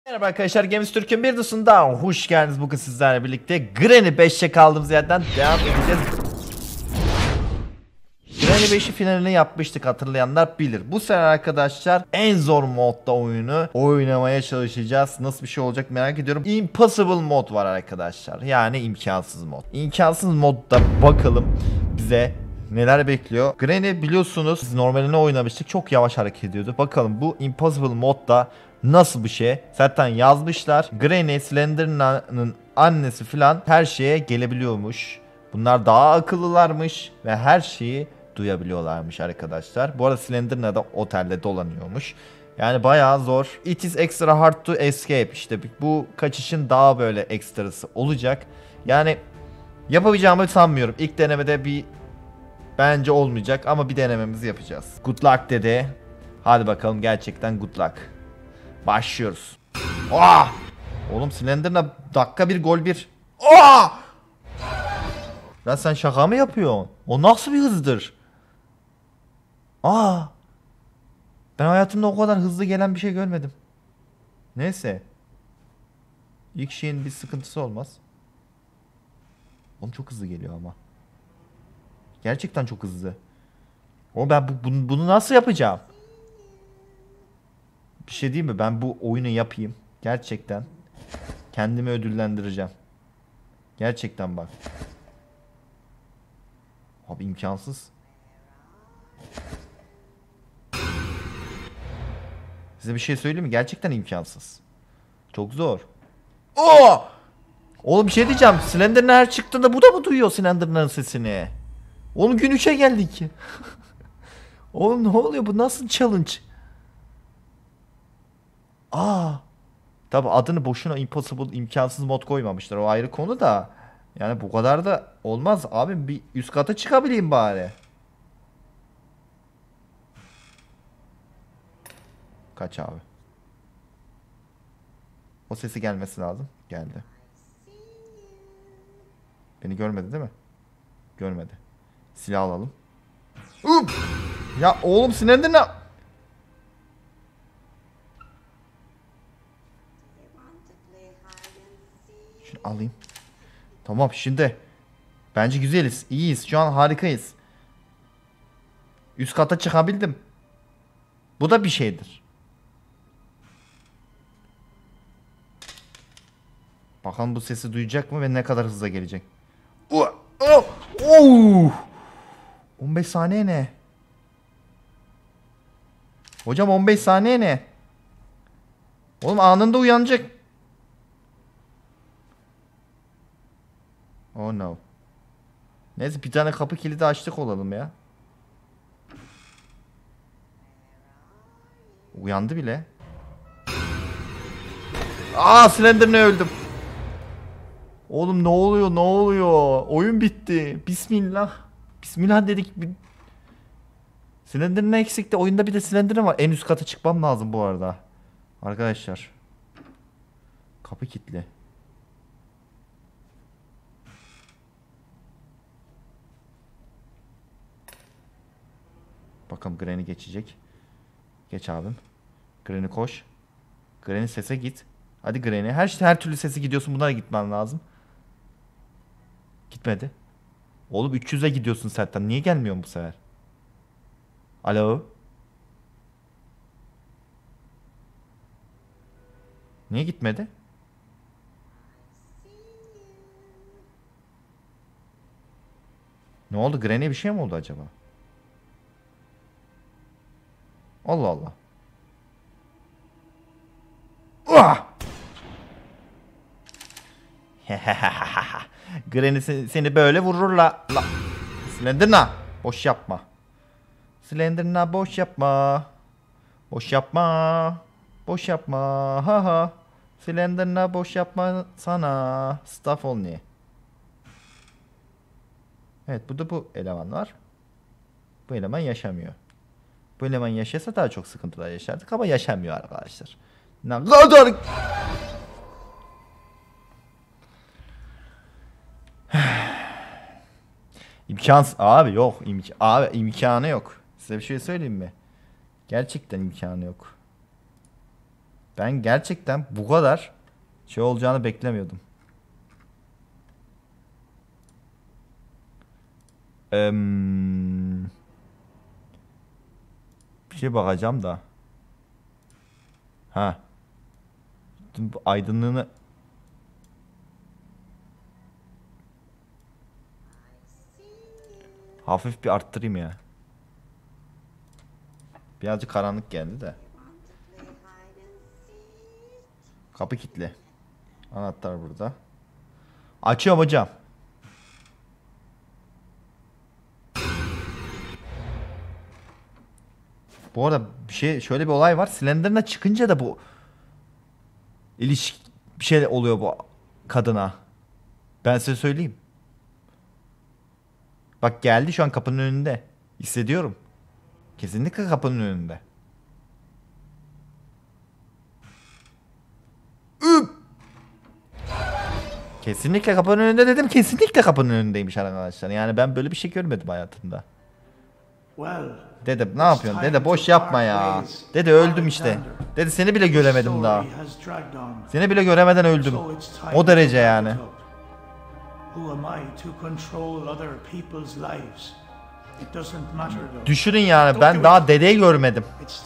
Merhaba arkadaşlar, Games Türk'ün bir dosunda hoş geldiniz. Bugün sizlerle birlikte Granny 5'e kaldığımız yerden devam edeceğiz. Granny 5'i finalini yapmıştık, hatırlayanlar bilir. Bu sefer arkadaşlar en zor modda oyunu oynamaya çalışacağız. Nasıl bir şey olacak merak ediyorum. Impossible mod var arkadaşlar, yani imkansız mod. İmkansız modda bakalım bize neler bekliyor. Granny biliyorsunuz biz normalini oynamıştık, çok yavaş hareket ediyordu. Bakalım bu Impossible modda nasıl bir şey? Zaten yazmışlar. Granny, Slenderman'ın annesi falan her şeye gelebiliyormuş. Bunlar daha akıllılarmış ve her şeyi duyabiliyorlarmış arkadaşlar. Bu arada Slenderman da otelde dolanıyormuş. Yani bayağı zor. It is extra hard to escape. İşte bu kaçışın daha böyle ekstrası olacak. Yani yapabileceğimi sanmıyorum. İlk denemede bence olmayacak ama bir denememizi yapacağız. Good luck dedi. Hadi bakalım, gerçekten good luck. Başlıyoruz. Oh! Oğlum Slenderman dakika bir gol bir. Oh! Lan sen şaka mı yapıyorsun? O nasıl bir hızdır? Aa! Ben hayatımda o kadar hızlı gelen bir şey görmedim. Neyse. İlk şeyin bir sıkıntısı olmaz. Oğlum çok hızlı geliyor ama. Gerçekten çok hızlı. O ben bunu nasıl yapacağım? Bir şey diyeyim mi? Ben bu oyunu yapayım. Gerçekten. Kendimi ödüllendireceğim. Gerçekten bak. Abi imkansız. Size bir şey söyleyeyim mi? Gerçekten imkansız. Çok zor. Oo! Oğlum bir şey diyeceğim. Slenderman her çıktığında bu da mı duyuyor Slenderman'ın sesini? Oğlum gün 3'e geldik. Oğlum ne oluyor? Bu nasıl challenge? Aa! Tabi adını boşuna impossible, imkansız mod koymamışlar. O ayrı konu da. Yani bu kadar da olmaz. Abi bir üst kata çıkabileyim bari. Kaç abi. O sesi gelmesi lazım. Geldi. Beni görmedi değil mi? Görmedi. Silah alalım. Up! Ya oğlum sinirden ne? Şunu alayım. Tamam şimdi. Bence güzeliz. İyiyiz. Şu an harikayız. Üst kata çıkabildim. Bu da bir şeydir. Bakalım bu sesi duyacak mı ve ne kadar hızla gelecek. Oh! Oh! Oh! 15 saniye ne? Hocam 15 saniye ne? Oğlum anında uyanacak. Oh no. Neyse bir tane kapı kilidi açtık olalım ya. Uyandı bile. Aa Slender'ne öldüm. Oğlum ne oluyor, ne oluyor? Oyun bitti. Bismillah. Bismillah dedik. Slender'ın eksikti. Oyunda bir de Slender'ın var. En üst kata çıkmam lazım bu arada. Arkadaşlar. Kapı kilitli. Bakalım Granny geçecek. Geç abim. Granny koş. Granny sese git. Hadi Granny. Her türlü sesi gidiyorsun. Bunlara gitmen lazım. Gitmedi. Oğlum 300'e gidiyorsun zaten. Niye gelmiyorsun bu sefer? Alo. Niye gitmedi? Ne oldu? Granny'e bir şey mi oldu acaba? Allah Allah. Ah! Granny seni böyle vururla. Slenderna. Boş yapma. Slenderna boş yapma. Boş yapma. Boş yapma. Ha ha. Slenderna boş yapma sana. Staff only. Evet burada bu eleman var. Bu eleman yaşamıyor. Bu eleman yaşasa daha çok sıkıntılar yaşardık ama yaşamıyor arkadaşlar. Ne kadar... İmkansız abi, yok abi imkanı yok. Size bir şey söyleyeyim mi? Gerçekten imkanı yok. Ben gerçekten bu kadar şey olacağını beklemiyordum. Bir şey bakacağım da. Ha. Aydınlığını hafif bir arttırayım ya. Birazcık karanlık geldi de. Kapı kilitli. Anahtar burada. Açıyorum hocam. Bu arada şöyle bir olay var. Slender'ına çıkınca da bu bir şey oluyor bu kadına. Ben size söyleyeyim. Bak geldi şu an kapının önünde. Hissediyorum. Kesinlikle kapının önünde. Kesinlikle kapının önünde dedim. Kesinlikle kapının önündeymiş arkadaşlar. Yani ben böyle bir şey görmedim hayatımda. Dede ne yapıyorsun? Dede boş yapma ya. Dede öldüm işte. Dede seni bile göremedim daha. Seni bile göremeden öldüm. O derece yani. Düşünün yani ben daha dedeyi görmedim.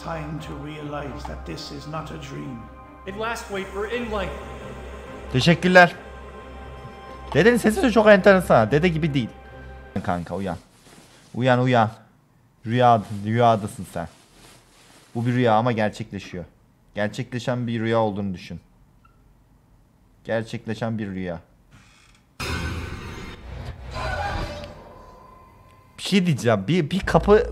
Teşekkürler. Dedenin sesi de çok enteresan. Dede gibi değil. Kanka uyan. Uyan uyan. Rüyadasın sen. Bu bir rüya ama gerçekleşiyor. Gerçekleşen bir rüya olduğunu düşün. Gerçekleşen bir rüya. Bir şey diyeceğim. Bir kapı...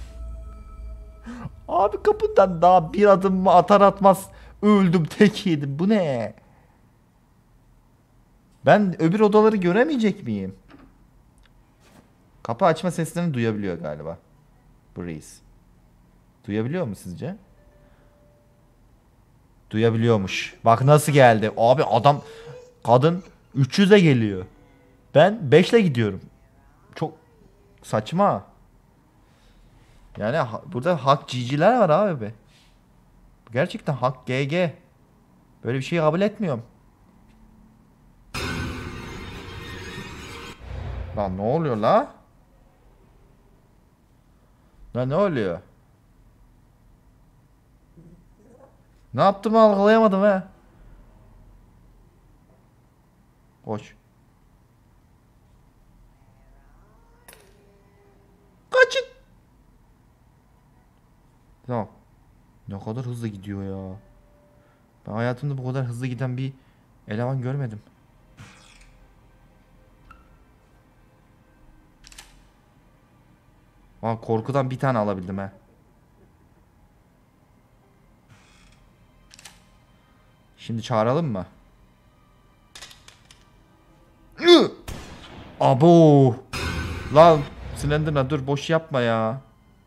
Abi kapıdan daha bir adım mı atar atmaz öldüm, tek yedim. Bu ne? Ben öbür odaları göremeyecek miyim? Kapı açma seslerini duyabiliyor galiba. Bu reis. Duyabiliyor mu sizce? Duyabiliyormuş. Bak nasıl geldi. Abi kadın 300'e geliyor. Ben 5'le gidiyorum. Çok saçma. Yani burada hak ciciler var abi be. Gerçekten hak GG. Böyle bir şeyi kabul etmiyorum. Lan ne oluyor la? Lan ne oluyor? Ne yaptığımı algılayamadım he. Koş. Kaçın. Tamam. Ne kadar hızlı gidiyor ya. Ben hayatımda bu kadar hızlı giden bir eleman görmedim. Aa, korkudan bir tane alabildim he. Şimdi çağıralım mı? Abo. Lan Slenderman dur boş yapma ya.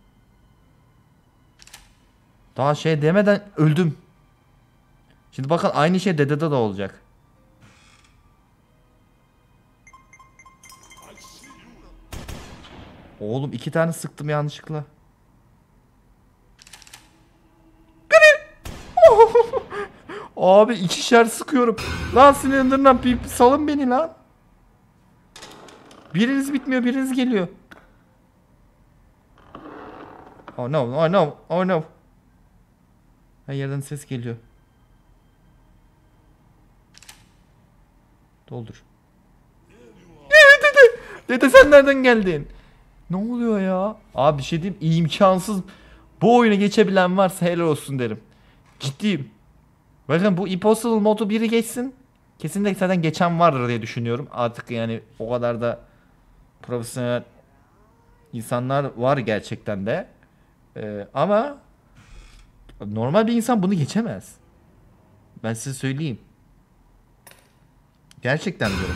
Daha şey demeden öldüm. Şimdi bakın aynı şey dedede de olacak. Oğlum 2 tane sıktım yanlışlıkla. Abi 2'şer sıkıyorum. Lan Slenderman bir salın beni lan. Biriniz bitmiyor, biriniz geliyor. Oh no, oh no, oh no. Her yerden ses geliyor. Doldur. Dede, dede sen nereden geldin? Ne oluyor ya? Abi bir şey diyeyim, imkansız. Bu oyunu geçebilen varsa helal olsun derim. Ciddiyim. Bakın bu Impossible modu biri geçsin. Kesinlikle zaten geçen vardır diye düşünüyorum. Artık yani o kadar da profesyonel insanlar var gerçekten de. Ama normal bir insan bunu geçemez. Ben size söyleyeyim. Gerçekten diyorum.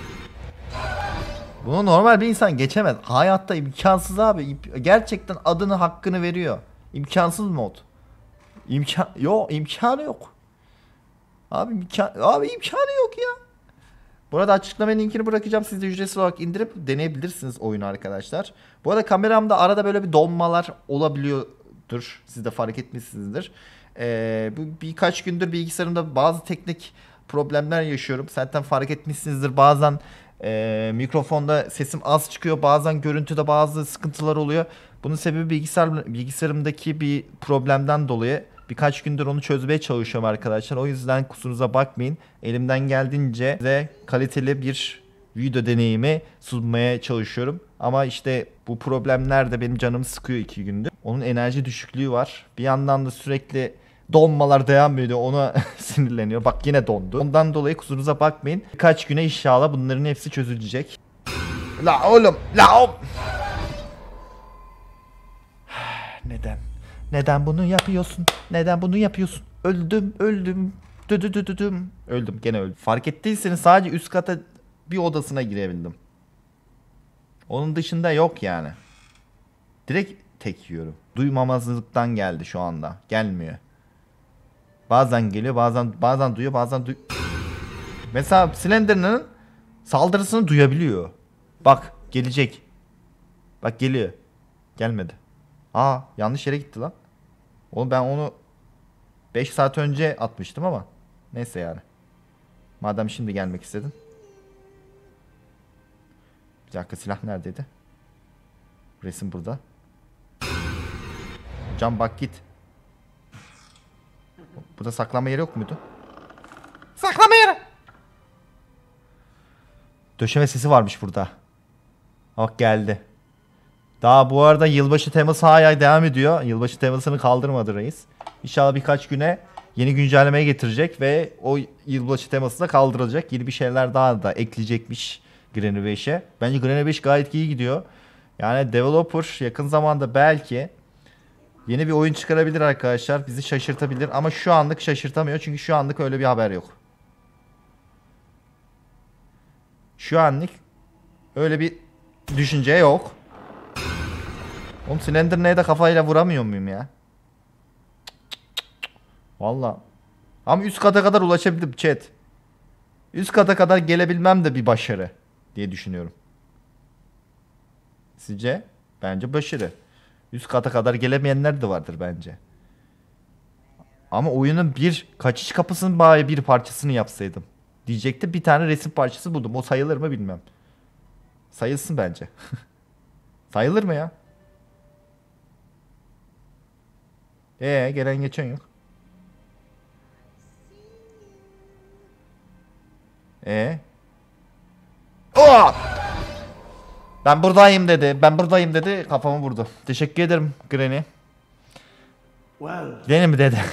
Bunu normal bir insan geçemez. Hayatta imkansız abi. Gerçekten adını hakkını veriyor. İmkansız mod. İmkanı yok. Abi imkanı yok ya. Burada açıklamaya linkini bırakacağım. Siz de ücretsiz olarak indirip deneyebilirsiniz oyunu arkadaşlar. Bu arada kameramda arada böyle bir donmalar olabiliyordur. Siz de fark etmişsinizdir. Bu birkaç gündür bilgisayarımda bazı teknik problemler yaşıyorum. Zaten fark etmişsinizdir. Bazen mikrofonda sesim az çıkıyor. Bazen görüntüde bazı sıkıntılar oluyor. Bunun sebebi bilgisayarımdaki bir problemden dolayı. Birkaç gündür onu çözmeye çalışıyorum arkadaşlar. O yüzden kusurunuza bakmayın. Elimden geldiğince size kaliteli bir video deneyimi sunmaya çalışıyorum. Ama işte bu problemler de benim canımı sıkıyor 2 gündür. Onun enerji düşüklüğü var. Bir yandan da sürekli donmalar devam ediyor. Ona sinirleniyor. Bak yine dondu. Ondan dolayı kusurunuza bakmayın. Birkaç güne inşallah bunların hepsi çözülecek. La oğlum. La oğlum. Neden? Neden bunu yapıyorsun? Neden bunu yapıyorsun? Öldüm. Öldüm. Gene öldüm. Fark ettiyseniz sadece üst kata bir odasına girebildim. Onun dışında yok yani. Direkt tek yiyorum. Duymamazlıktan geldi şu anda. Gelmiyor. Bazen geliyor, bazen duyuyor, Mesela Slenderman'ın saldırısını duyabiliyor. Bak gelecek. Bak geliyor. Gelmedi. Aa yanlış yere gitti lan. Oğlum ben onu 5 saat önce atmıştım ama. Neyse yani. Madem şimdi gelmek istedin. Bir dakika silah neredeydi? Resim burada. Can bak git. Burada saklama yeri yok muydu? Saklama yeri! Döşeme sesi varmış burada. Bak geldi. Daha bu arada yılbaşı teması hala devam ediyor. Yılbaşı temasını kaldırmadı reis. İnşallah birkaç güne yeni güncellemeye getirecek ve o yılbaşı teması da kaldırılacak. Yeni bir şeyler daha da ekleyecekmiş Granny 5'e. Bence Granny 5 gayet iyi gidiyor. Yani developer yakın zamanda belki yeni bir oyun çıkarabilir arkadaşlar. Bizi şaşırtabilir ama şu anlık şaşırtamıyor. Çünkü şu anlık öyle bir haber yok. Şu anlık öyle bir düşünce yok. Oğlum Slenderman'e de kafayla vuramıyor muyum ya? Valla. Ama üst kata kadar ulaşabildim chat. Üst kata kadar gelebilmem de bir başarı diye düşünüyorum. Sizce? Bence başarı. Üst kata kadar gelemeyenler de vardır bence. Ama oyunun bir kaçış kapısının bari bir parçasını yapsaydım. Diyecektim bir tane resim parçası buldum. O sayılır mı bilmem. Sayılsın bence. Sayılır mı ya? Gelen geçen yok. Oh! Ben buradayım dedi. Kafamı vurdu. Teşekkür ederim Granny. Granny mi dedi?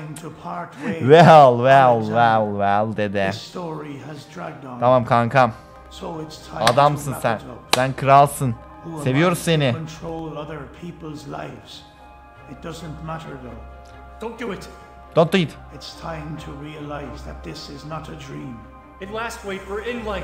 Well dede. Tamam kankam. Adamsın sen. Sen kralsın. Seviyoruz seni. Don't do it. It's time to realize that this is not a dream. At last wait for inlight.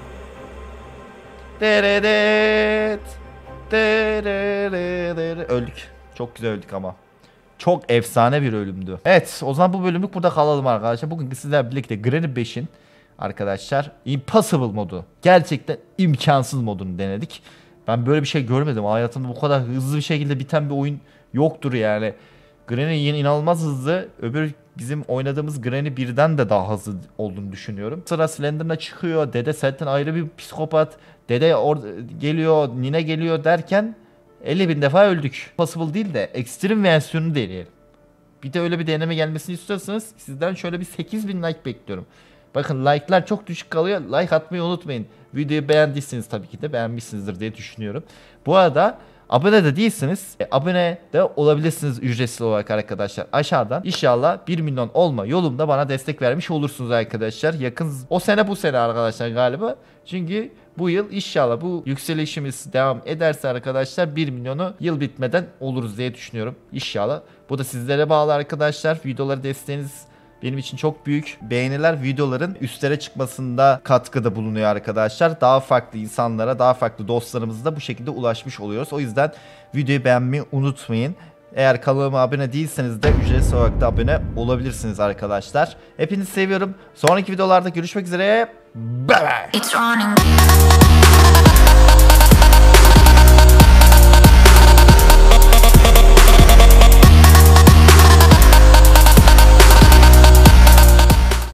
Öldük. Çok güzel öldük ama. Çok efsane bir ölümdü. Evet o zaman bu bölümlük burada kalalım arkadaşlar. Bugün sizlerle birlikte Granny 5'in arkadaşlar Impossible modu. Gerçekten imkansız modunu denedik. Ben böyle bir şey görmedim. Hayatımda bu kadar hızlı bir şekilde biten bir oyun yoktur yani. Granny yine inanılmaz hızlı. Öbür bizim oynadığımız Granny 1'den de daha hızlı olduğunu düşünüyorum. Sıra Slenderman'a çıkıyor. Dede zaten ayrı bir psikopat. Dede geliyor, Nine geliyor derken 50.000 defa öldük. Possible değil de ekstrem versiyonunu deneyelim. Bir de öyle bir deneme gelmesini istiyorsanız sizden şöyle bir 8.000 like bekliyorum. Bakın like'lar çok düşük kalıyor. Like atmayı unutmayın. Videoyu beğendiyseniz tabii ki de beğenmişsinizdir diye düşünüyorum. Bu arada abone de değilsiniz. Abone de olabilirsiniz ücretsiz olarak arkadaşlar. Aşağıdan inşallah 1 milyon olma yolunda bana destek vermiş olursunuz arkadaşlar. Yakın o sene bu sene arkadaşlar galiba. Çünkü bu yıl inşallah bu yükselişimiz devam ederse arkadaşlar 1 milyonu yıl bitmeden oluruz diye düşünüyorum. İnşallah. Bu da sizlere bağlı arkadaşlar. Videoları desteğiniz benim için çok büyük. Beğeniler videoların üstlere çıkmasında katkıda bulunuyor arkadaşlar. Daha farklı insanlara, daha farklı dostlarımıza da bu şekilde ulaşmış oluyoruz. O yüzden videoyu beğenmeyi unutmayın. Eğer kanalıma abone değilseniz de ücretsiz olarak da abone olabilirsiniz arkadaşlar. Hepinizi seviyorum. Sonraki videolarda görüşmek üzere. Bye bye.